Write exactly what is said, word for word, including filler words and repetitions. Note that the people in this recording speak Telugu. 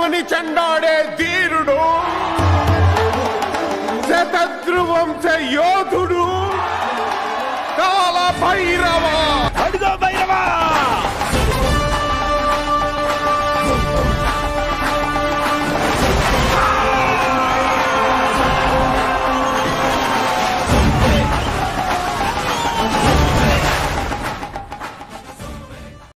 ధర్మమని చెండాడే ధీరుడు, శతద్రువంశ యోధుడు కాల భైరవ. అడుగో భైరవ.